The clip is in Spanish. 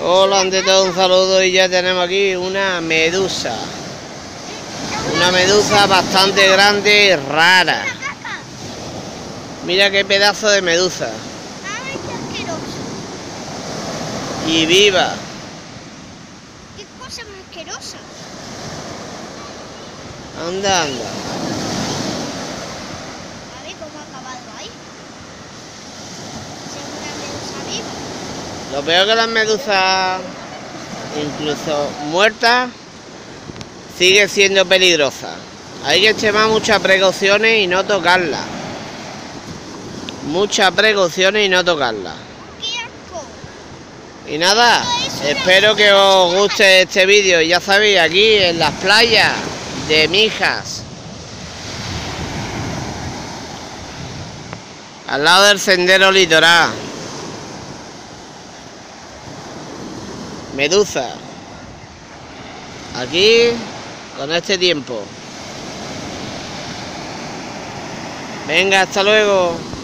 Hola, ante todo un saludo y ya tenemos aquí una medusa. Una medusa bastante grande y rara. Mira qué pedazo de medusa. Ay, qué asqueroso. Y viva. Qué cosa más asquerosa. Anda, anda. A ver cómo ha acabado ahí. Es una medusa viva. Lo peor que las medusas, incluso muertas, sigue siendo peligrosa. Hay que extremar muchas precauciones y no tocarla. Muchas precauciones y no tocarla. ¡Qué asco! Y nada, espero que os guste este vídeo. Ya sabéis, aquí en las playas de Mijas, al lado del sendero litoral. Medusa. Aquí, con este tiempo. Venga, hasta luego.